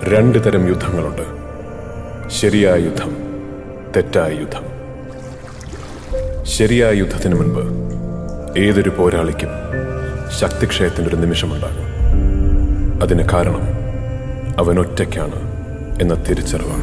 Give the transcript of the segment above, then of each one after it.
രണ്ട് തരം യുദ്ധങ്ങളുണ്ട്. ശരിയായ യുദ്ധം, തെറ്റായ യുദ്ധം. ശരിയായ യുദ്ധത്തിന് മുൻപ് ഏതൊരു പോരാളിക്കും ശക്തിക്ഷയത്തിൻ്റെ ഒരു നിമിഷമുണ്ടാകും. അതിന് കാരണം അവൻ ഒറ്റയ്ക്കാണ് എന്ന തിരിച്ചറിവാണ്.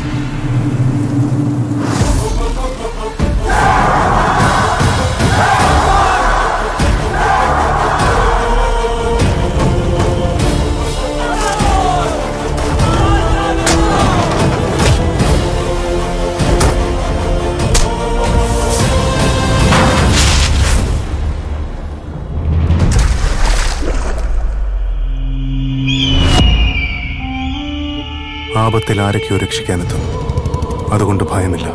ആപത്തിൽ ആരൊക്കെയോ രക്ഷിക്കാനെത്തും. അതുകൊണ്ട് ഭയമില്ല.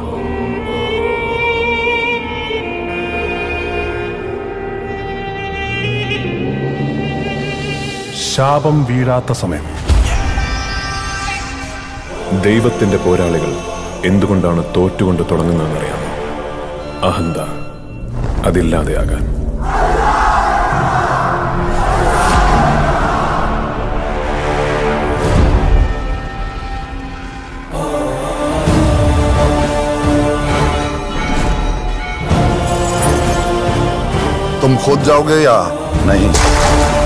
ശാപം വീഴാത്ത സമയം. ദൈവത്തിന്റെ പോരാളികൾ എന്തുകൊണ്ടാണ് തോറ്റുകൊണ്ട് തുടങ്ങുന്നതെന്നറിയാം. അഹന്ത, അതില്ലാതെയാകാൻ. तुम खुद जाओगे या नहीं?